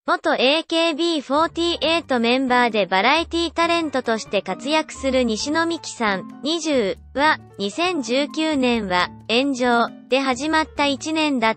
元 AKB48 メンバーでバラエティタレントとして活躍する西野美紀さん、20は、2019年は、炎上で始まった1年だった。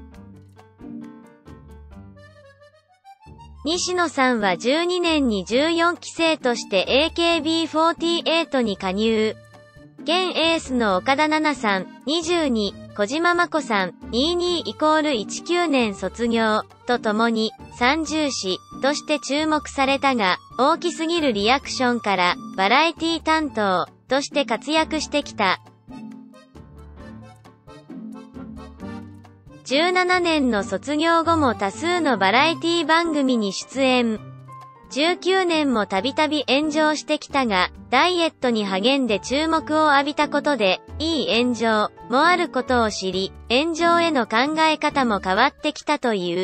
西野さんは12年に14期生として AKB48 に加入。現エースの岡田奈々さん、22、小島真子さん、22=19年卒業、と共に、三重視、として注目されたが、大きすぎるリアクションから、バラエティ担当、として活躍してきた。17年の卒業後も多数のバラエティ番組に出演。19年もたびたび炎上してきたが、ダイエットに励んで注目を浴びたことで、いい炎上もあることを知り、炎上への考え方も変わってきたという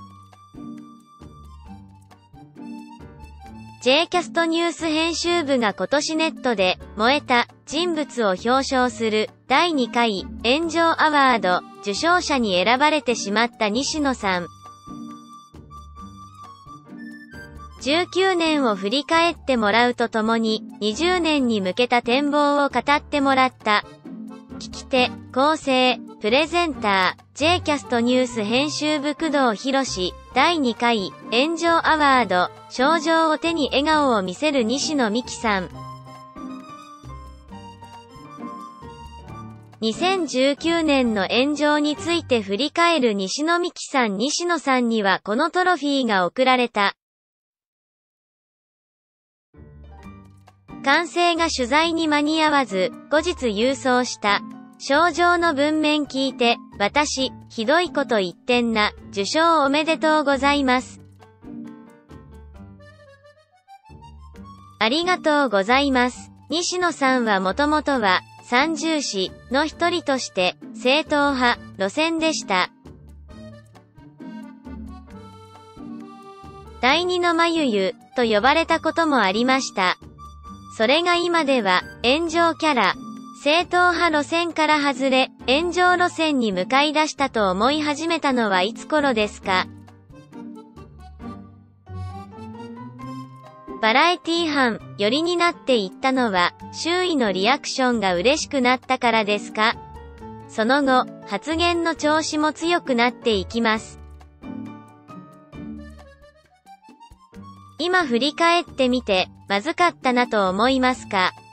。J キャストニュース編集部が今年ネットで、燃えた人物を表彰する第2回炎上アワード受賞者に選ばれてしまった西野さん。19年を振り返ってもらうとともに、20年に向けた展望を語ってもらった。聞き手、構成、プレゼンター、J キャストニュース編集部工藤博第2回炎上アワード賞状を手に笑顔を見せる西野美紀さん。2019年の炎上について振り返る西野美紀さん。西野さんにはこのトロフィーが贈られた。監製が取材に間に合わず、後日郵送した。賞状の文面聞いて、私、ひどいこと言ってんな、受賞おめでとうございます。ありがとうございます。西野さんはもともとは、三重視の一人として、正統派路線でした。第二の眉湯と呼ばれたこともありました。それが今では、炎上キャラ、正統派路線から外れ、炎上路線に向かい出したと思い始めたのはいつ頃ですか？バラエティ班寄りになっていったのは、周囲のリアクションが嬉しくなったからですか？その後、発言の調子も強くなっていきます。今振り返ってみて、まずかったなと思いますか？